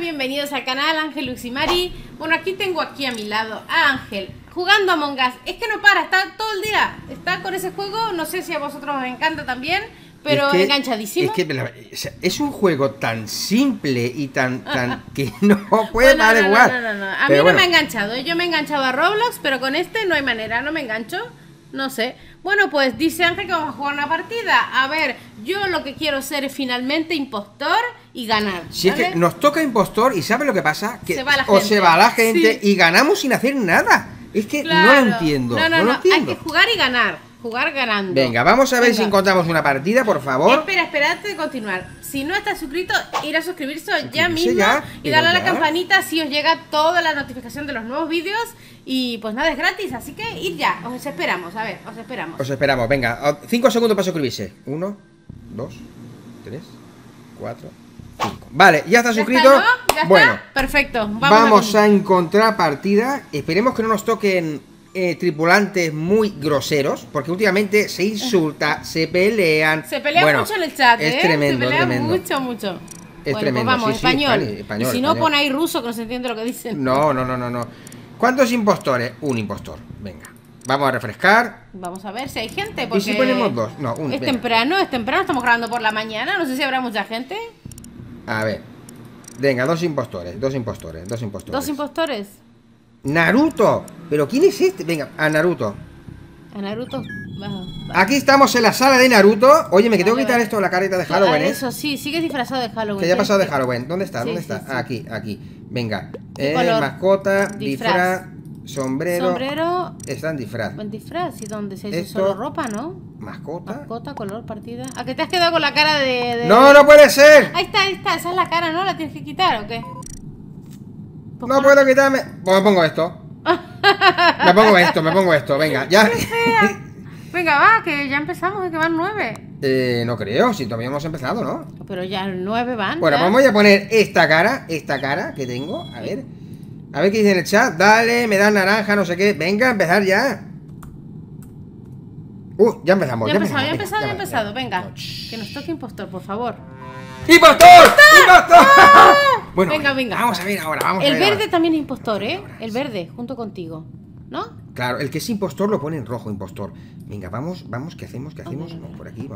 bienvenidos al canal Ángel Luximari. Bueno, aquí tengo a mi lado a Ángel jugando a Among Us. Es que no para, está todo el día. Está con ese juego, no sé si a vosotros os encanta también, pero enganchadísimo. Es un juego tan simple y tan que no puede parar de jugar. No. A mí no me ha enganchado. Yo me he enganchado a Roblox, pero con este no hay manera, no me engancho. No sé. Bueno, pues dice Ángel que vamos a jugar una partida. A ver, yo lo que quiero ser es finalmente impostor y ganar. Si es que nos toca impostor y ¿sabes lo que pasa? Que se va la gente y ganamos sin hacer nada. Es que no lo entiendo. No, hay que jugar y ganar. Jugar ganando. Venga, vamos a ver si encontramos una partida, por favor. Espera, antes de continuar. Si no estás suscrito, ir a suscribirse ya mismo y darle a la campanita si os llega toda la notificación de los nuevos vídeos. Y pues nada, es gratis, así que ir ya. Os esperamos, a ver, os esperamos. Os esperamos, venga, 5 segundos para suscribirse. 1, 2, 3, 4, 5. Vale, ya está suscrito. ¿Ya está, no? Bueno, perfecto. Vamos a encontrar partida. Esperemos que no nos toquen tripulantes muy groseros, porque últimamente se insulta, se pelean. Se pelean mucho en el chat, es tremendo, se pelean mucho. Es tremendo. Pues vamos, español. Español. Y si no, pone ahí ruso, que no se entiende lo que dicen. No. ¿Cuántos impostores? Un impostor. Venga, vamos a refrescar. Vamos a ver si hay gente. Porque ¿y si ponemos dos? No, uno. Es temprano, estamos grabando por la mañana. No sé si habrá mucha gente. A ver. Venga, dos impostores. ¿Dos impostores? Naruto. ¿Pero quién es este? Venga, a Naruto. A Naruto. Aquí estamos en la sala de Naruto. Óyeme, que tengo que quitar esto, la careta de Halloween, Eso sí, sigue disfrazado de Halloween. Que ya ha pasado de Halloween. ¿Dónde está? Sí. Aquí. Venga. Mascota, disfraz, sombrero. Está en disfraz. En disfraz, ¿y dónde se dice solo ropa, no? Mascota, color, partida. ¿A qué te has quedado con la cara de...? ¡No puede ser! Ahí está, esa es la cara, ¿no? ¿La tienes que quitar o qué? Pues no puedo quitarme. Pues me pongo esto. me pongo esto, venga, ya. Venga, va, que ya empezamos, que van 9. No creo, si todavía hemos empezado, ¿no? Pero ya 9 van. Bueno, pues voy a poner esta cara que tengo. A ver qué dice en el chat. Dale, me da naranja, no sé qué. Venga, a empezar ya. Ya empezamos. Ya ha empezado. Venga, que nos toque impostor, por favor. ¡Impostor! Bueno, venga. Vamos a ver ahora, El verde también es impostor, ¿eh? El verde, junto contigo, ¿no? Claro, el que es impostor lo pone en rojo, impostor. Venga, vamos, ¿qué hacemos? Vamos por aquí.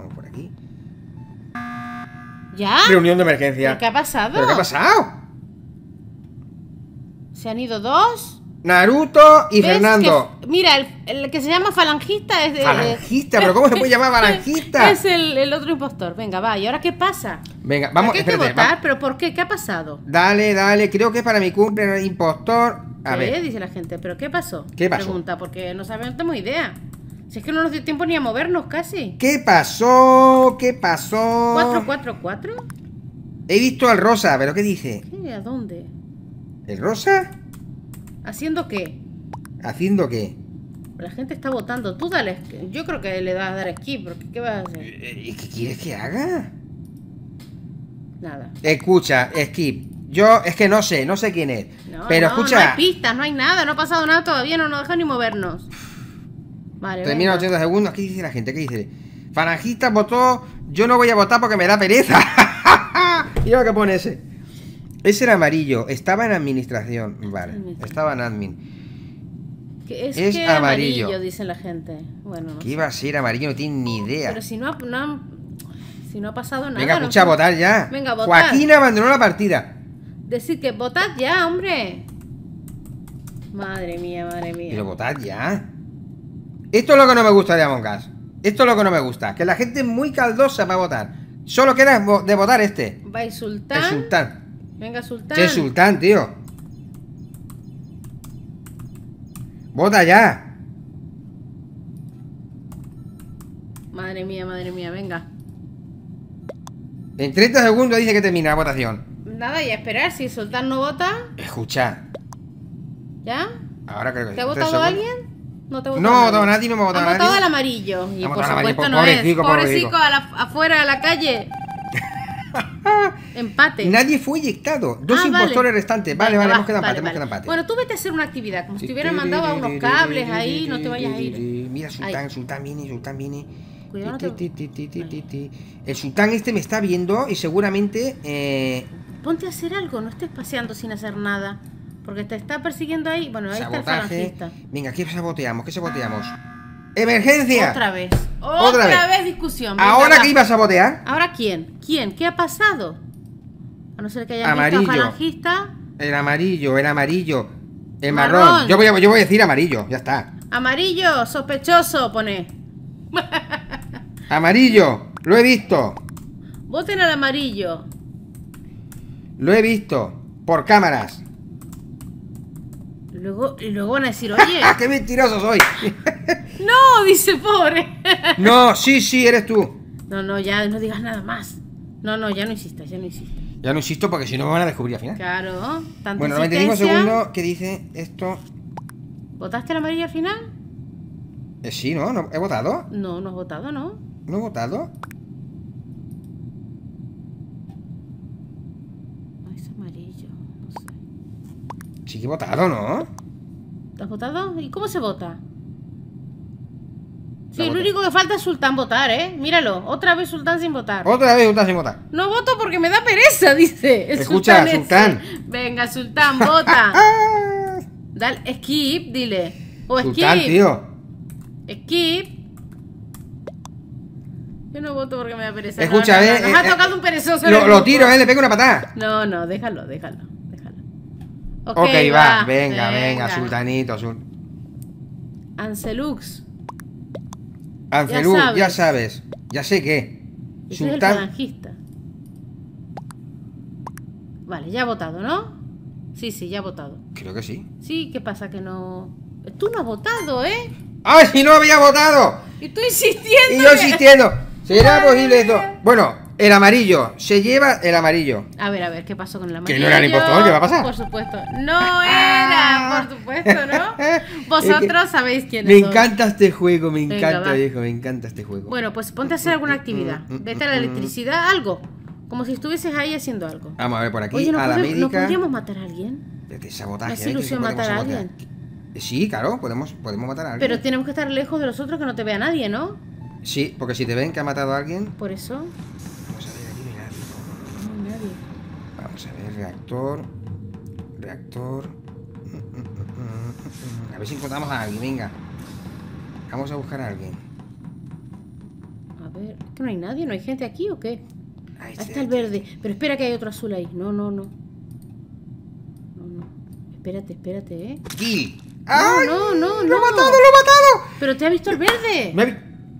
¿Ya? Reunión de emergencia. ¿Pero qué ha pasado? ¿Pero qué ha pasado? Se han ido 2. Naruto y Fernando. Mira, el que se llama falangista es de... ¿Falangista? ¿Pero cómo se puede llamar falangista? Es el otro impostor. Venga, va. ¿Y ahora qué pasa? Venga, vamos, hay que votar, ¿pero por qué? ¿Qué ha pasado? Dale. Creo que es para mi cumple, impostor. A ver. Dice la gente. ¿Pero qué pasó? ¿Qué pasó? Pregunta, porque no tenemos idea. Si es que no nos dio tiempo ni a movernos casi. ¿Qué pasó? 4. He visto al rosa, ¿pero qué dice? ¿Qué? ¿A dónde? ¿El rosa? ¿Haciendo qué? ¿Haciendo qué? La gente está votando. Tú dale. Yo creo que le vas a dar skip. Porque ¿qué vas a hacer? ¿Y qué quieres que haga? Nada. Escucha, skip. Yo es que no sé quién es. Pero escucha. No hay pistas, no hay nada. No ha pasado nada todavía. No nos dejan ni movernos. Vale. Termina 80 segundos. ¿Qué dice la gente? ¿Qué dice? Falangista votó. Yo no voy a votar porque me da pereza. Mira lo que pone ese. Ese era amarillo, estaba en administración. Vale, estaba en admin. Es que amarillo, dice la gente. Bueno, no ¿qué iba a ser amarillo? No tiene ni idea. Pero si no ha pasado nada. Venga, escucha, votar ya. Venga, votar. Joaquín abandonó la partida. Decir que votad ya, hombre. Madre mía. Pero votad ya. Esto es lo que no me gusta de Among Us. Esto es lo que no me gusta. Que la gente es muy caldosa para votar. Solo queda de votar este. Va el Sultán. El Sultán. Venga, Sultán. ¿Qué Sultán, tío? ¡Vota ya! Madre mía, venga. En 30 segundos dice que termina la votación. Nada, y a esperar. Si el Sultán no vota... Escucha. ¿Ya? Ahora creo que... ¿Te ha votado alguien? No te ha votado nadie. No me ha votado nadie, no me ha votado nadie. Ha votado al amarillo. Y por supuesto no es. Pobrecito, afuera, a la calle. Empate. Nadie fue eyectado. Dos impostores restantes. Vale, hemos quedado empate. Bueno, tú vete a hacer una actividad. Como si te hubieran mandado a unos cables ahí. No te vayas a ir. Mira, Sultán viene. Cuidado, El Sultán este me está viendo y seguramente Ponte a hacer algo, no estés paseando sin hacer nada. Porque te está persiguiendo ahí. Bueno, ahí está el Sabotaje. falangista. Venga, ¿qué saboteamos? ¿Qué saboteamos? ¡Emergencia! Otra vez. Otra vez. Discusión. Venga, ¿Ahora va. qué iba a sabotear? ¿Ahora quién? ¿Quién? ¿Qué ha pasado? A no ser que haya Amarillo. visto al falangista. El amarillo, el amarillo. El Marrón. marrón. Yo voy a decir amarillo, ya está. Amarillo, sospechoso, pone. Amarillo, lo he visto. Voten al amarillo. Lo he visto. Por cámaras. Y luego van a decir, oye. ¡Ah, qué mentiroso soy! No, dice pobre. No, sí, eres tú. No, ya no digas nada más. No, ya no insistas, ya no insistas. Ya no insisto porque si no me van a descubrir al final. Claro, tanta Bueno, 95 insistencia. segundos. ¿Qué dice esto? ¿Votaste al amarillo al final? Sí, ¿no? ¿He votado? No, no has votado, ¿no? ¿No he votado? No, es amarillo, no sé. Sí que he votado, ¿no? ¿Has votado? ¿Y cómo se vota? Sí, La lo voté. único que falta es Sultán votar, ¿eh? Míralo, otra vez Sultán sin votar. Otra vez votas sin votar. No voto porque me da pereza, dice. El Escucha, ese. Sultán. Venga, Sultán, vota. ¡Ah! Dale, skip, dile. O Sultán, skip. tío. Skip. Yo no voto porque me da pereza. Escucha, Nos ha tocado un perezoso. en el Lo grupo. tiro, le pego una patada. No, déjalo. Ok, va. Venga, Sultanito. Anselux. Ancelú, Ya ya sabes. Ya sé qué. Ese es el Sultán. falangista. Vale, ya ha votado, ¿no? Sí, ya ha votado. Creo que sí. Sí, ¿qué pasa que no...? Tú no has votado, ¿eh? ¡Ay, si no había votado! Y tú insistiendo. Y yo insistiendo. ¿Será posible esto? Bueno, el amarillo. Se lleva el amarillo. A ver, ¿qué pasó con el amarillo? ¿Que no era el impostor? ¿Qué va a pasar? Por supuesto. No era, por supuesto, ¿no? Vosotros sabéis quién Me es. encanta este juego, me Venga, encanta, va. viejo, me encanta este juego. Bueno, pues ponte a hacer alguna actividad. Vete a la electricidad, algo. Como si estuvieses ahí haciendo algo. Vamos a ver por aquí, Oye, a la ¿no médica. podríamos matar a alguien? De sabotaje. ¿Me hace que ilusión podemos matar a sabotear. alguien? Sí, claro, podemos matar a alguien. Pero tenemos que estar lejos de los otros que no te vea nadie, ¿no? Sí, porque si te ven que ha matado a alguien. Por eso. Vamos a ver, aquí no hay nadie. No hay nadie. Vamos a ver, reactor. A ver si encontramos a alguien, venga. Vamos a buscar a alguien. A ver, ¿es que no hay nadie? ¿No hay gente aquí o qué? Ahí Ahí está el verde. Pero espera que hay otro azul ahí. No. Espérate, ¿eh? ¡Kill! No, ¡Ay! no. ¡Lo he matado! Pero te ha visto el verde. Me ha vi-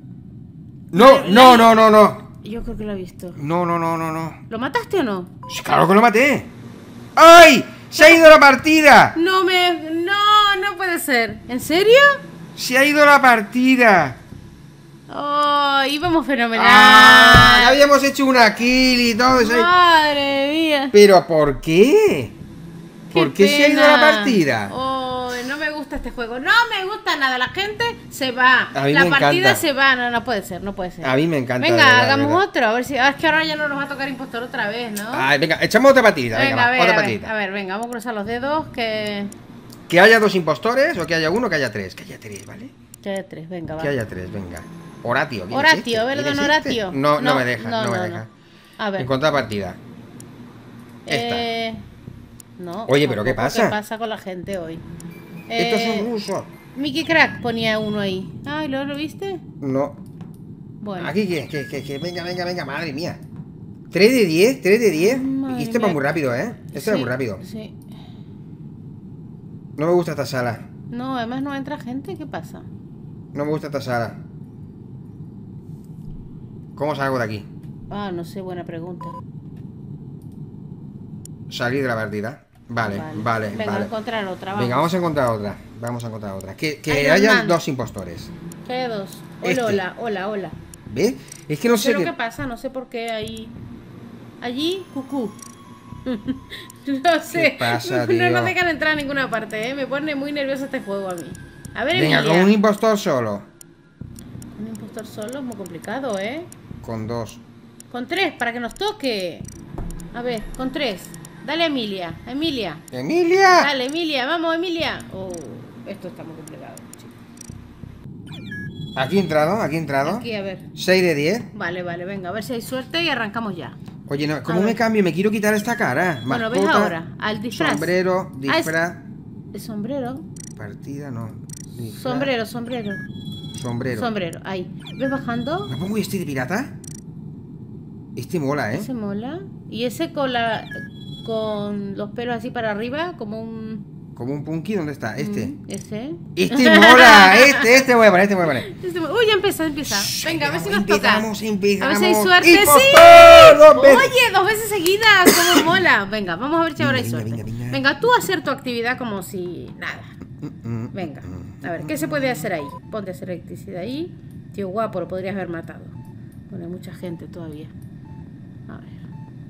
No. Yo creo que lo ha visto. No. ¿Lo mataste o no? Sí, claro que lo maté. ¡Ay! ¡Se ha ido la partida! No puede ser. ¿En serio? ¡Se ha ido la partida! Oh, íbamos fenomenal. ¡Ah! Habíamos hecho una kill y todo eso. Madre mía. ¿Pero por qué? ¿Por qué se ha ido la pena. partida? Oh, no me gusta este juego. No me gusta nada. La gente se va. A mí La me partida encanta. se va. No puede ser. A mí me encanta. de Venga, verdad, hagamos de verdad. otro. A ver si. Es que ahora ya no nos va a tocar impostor otra vez, ¿no? Ay, venga, echamos otra partida. Venga, va, otra partida. A ver, venga, vamos a cruzar los dedos. Que Que haya dos impostores o que haya uno, que haya tres. Que haya tres, ¿vale? haya tres, venga, va. Que haya tres, venga. Horatio. ¿quién es Horatio, este? ¿verdad, ¿Quién es Horatio? este? No me deja, no me deja. A ver. Encontrar partida. Esta. No. Oye, ¿pero qué tampoco. pasa? ¿Qué pasa con la gente hoy? Estos son rusos. Mickey Crack ponía uno ahí. Ay, ¿lo viste? No. Bueno. Aquí, que venga, madre mía. 3 de 10, 3 de 10. Madre Y este va mía. muy rápido, ¿eh? Este va Sí, muy rápido. Sí. No me gusta esta sala. No, además no entra gente. ¿Qué pasa? No me gusta esta sala. ¿Cómo salgo de aquí? Ah, no sé, buena pregunta. Salir de la partida. Vale. Venga, a encontrar otra. Vamos. Venga, vamos a encontrar otra. Que Iron haya Man. dos impostores. ¿Qué hay dos? Este. Hola. ¿Ves? Es que no sé Pero qué... ¿qué pasa? No sé por qué ahí. Allí, cucú. No sé. ¿Qué pasa, No tío? nos dejan entrar a ninguna parte, ¿eh? Me pone muy nervioso este juego a mí. A ver, Venga, Emilia. con un impostor solo. Un impostor solo es muy complicado, ¿eh? Con dos. Con tres, para que nos toque. A ver, con tres. Dale a Emilia. ¡Emilia! Dale, Emilia. Vamos, Emilia. Oh, esto está muy complicado, chicos. Aquí he entrado. Aquí, a ver. 6 de 10. Vale, venga, a ver si hay suerte y arrancamos ya. Oye, no, ¿cómo me cambio? Me quiero quitar esta cara. Bueno, ves ahora, al disfraz. Sombrero, disfraz. ¿El sombrero? Partida, no. Disfraz. Sombrero. Sombrero. Ahí. ¿Ves bajando? ¿Me pongo este de pirata? Este mola, ¿eh? Ese mola. Y ese con los pelos así para arriba, como un... Como un punky, ¿dónde está? Este. Ese. Este mola, este voy a poner, Uy, ya empieza. Venga, a ver si nos toca. Empezamos. A ver si hay suerte. ¡Impostor! ¡Sí! ¡Dos veces! Oye, 2 veces seguidas, como mola. Venga, vamos a ver si ahora hay suerte. Venga. Venga, tú a hacer tu actividad como si nada. Venga, a ver, ¿qué se puede hacer ahí? Ponte a hacer electricidad ahí. Tío guapo, lo podrías haber matado. Bueno, hay mucha gente todavía. A ver.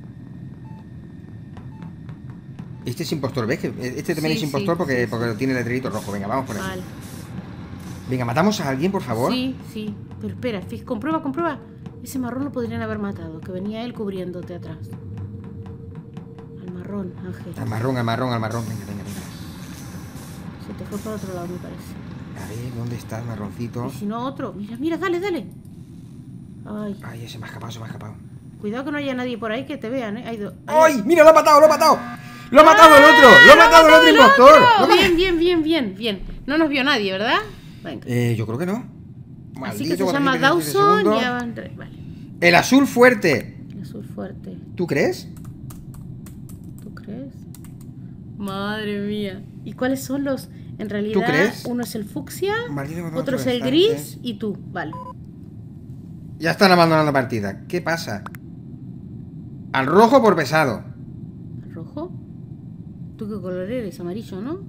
Este es impostor, ¿ves? Que este también Sí, es impostor sí, porque, sí. porque tiene el letrerito rojo. Venga, vamos por eso. Vale. Venga, matamos a alguien, por favor. Sí. Pero espera, comprueba. Ese marrón lo podrían haber matado, que venía él cubriéndote atrás. Al marrón, Ángel. Al marrón. Venga. Se te fue por otro lado, me parece. A ver, ¿dónde está el marroncito? Y si no, otro. Mira, dale. Ay, Ay, se me ha escapado. cuidado que no haya nadie por ahí que te vean, ¿eh? ¡Ay! ¡Mira, lo ha matado! ¡Lo ha matado el otro! ¡Lo ha matado el otro impostor! Bien. No nos vio nadie, ¿verdad? Venga. Yo creo que no. Así que Maldito, se llama 417 Dawson, segundos. ya van 3. Vale. El azul fuerte. El azul fuerte. ¿Tú crees? ¿Tú crees? Madre mía. ¿Y cuáles son los? En realidad, ¿Tú crees? uno es el fucsia, Maldito, otro es el bastante. gris y tú. Vale. Ya están abandonando partida. ¿Qué pasa? Al rojo por pesado. ¿El rojo? ¿Tú qué color eres? Amarillo, ¿no?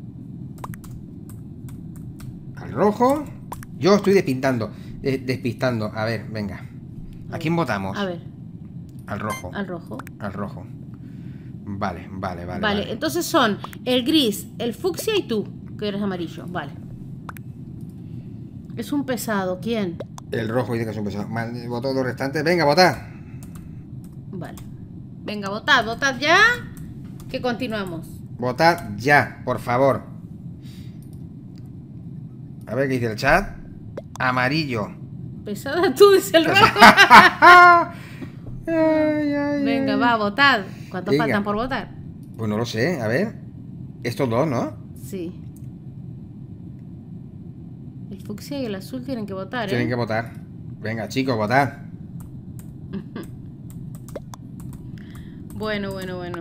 Al rojo. Yo estoy despistando. A ver, venga. ¿A quién votamos? A ver, Al rojo. al rojo. Al rojo. Vale. Vale, entonces son el gris, el fucsia y tú, que eres amarillo. Vale. Es un pesado. ¿Quién? El rojo dice que es un pesado. Votó los restantes. Venga, votad. Vale. Venga, votad ya. Que continuamos. Votad ya, por favor. A ver qué dice el chat. Amarillo. Pesada tú, dice el rojo. Venga, va, votad. ¿Cuántos Venga. faltan por votar? Pues no lo sé, a ver. Estos dos, ¿no? Sí. El fucsia y el azul tienen que votar, ¿eh? Tienen que votar. Venga, chicos, votad. Bueno.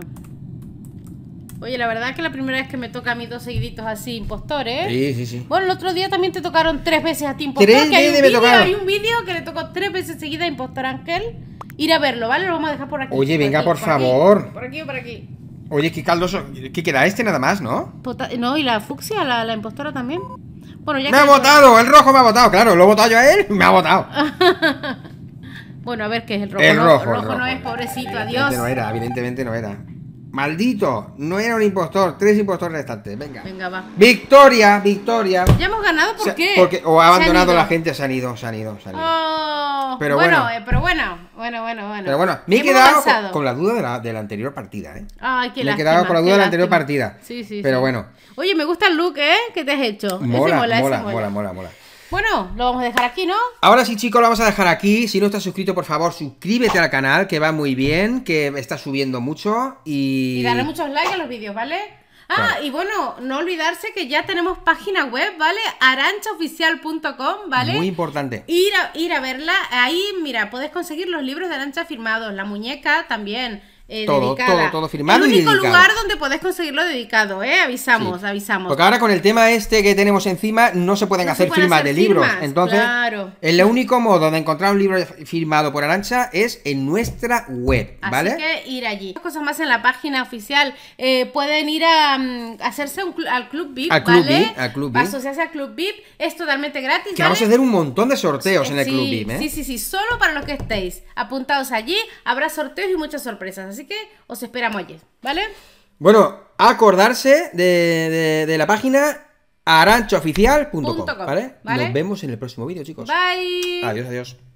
Oye, la verdad es que la primera vez que me toca a mí 2 seguiditos así, impostores. Sí. Bueno, el otro día también te tocaron 3 veces a ti, impostor. 3 que veces me tocaron. hay un vídeo que le tocó 3 veces seguida a impostor Ángel. Ir a verlo, ¿vale? Lo vamos a dejar por aquí. Oye, venga, por aquí, favor. Por aquí o por aquí. Oye, qué caldoso. ¿Qué queda este nada más, no? No, y la fucsia, la impostora también. Bueno, ya ¡Me ha votado! ¡El rojo me ha votado! Claro, lo he votado yo a él. Me ha votado. Bueno, a ver qué es el rojo. El ¿no? rojo, El rojo no es, pobrecito, adiós. Evidentemente no era. Maldito, no era un impostor. 3 impostores restantes. Venga. Venga, va. Victoria. Ya hemos ganado, ¿por qué? Porque o ha Se han abandonado ido. la gente, se han ido. Oh, Pero bueno. bueno. Pero bueno. Me he Hemos quedado avanzado. con la duda de la anterior partida, ¿eh? Ay, qué Me he lástima, quedado con la qué duda de la anterior lástima. partida. Sí. Pero bueno. Oye, me gusta el look, ¿eh? ¿Qué te has hecho? Ese Mola. mola. Bueno, lo vamos a dejar aquí, ¿no? Ahora sí, chicos, lo vamos a dejar aquí. Si no estás suscrito, por favor, suscríbete al canal, que va muy bien, que está subiendo mucho y... Y darle muchos likes a los vídeos, ¿vale? Claro. Y bueno, no olvidarse que ya tenemos página web, ¿vale? aranchaoficial.com, ¿vale? Muy importante. Ir a verla. Ahí, mira, puedes conseguir los libros de Arancha firmados, la muñeca también. Dedicada. Todo firmado El y único dedicado. lugar donde podés conseguirlo dedicado, avisamos. Porque ahora con el tema este que tenemos encima no se pueden No se hacer pueden firmas hacer de libros. firmas, Entonces, claro. el único modo de encontrar un libro firmado por Arancha es en nuestra web, ¿vale? Así que ir allí. Cosas más en la página oficial. Pueden ir a hacerse al Club VIP, Al Club ¿vale? VIP, al Club VIP. Asociarse al Club VIP. Es totalmente gratis, Que ¿vale? vamos a hacer un montón de sorteos en el Sí, Club VIP, ¿eh? Sí. Solo para los que estéis apuntados allí. Habrá sorteos y muchas sorpresas. Así que os esperamos allí, ¿vale? Bueno, acordarse de la página aranchaoficial.com, ¿vale? ¿vale? Nos vemos en el próximo vídeo, chicos. Bye. Adiós.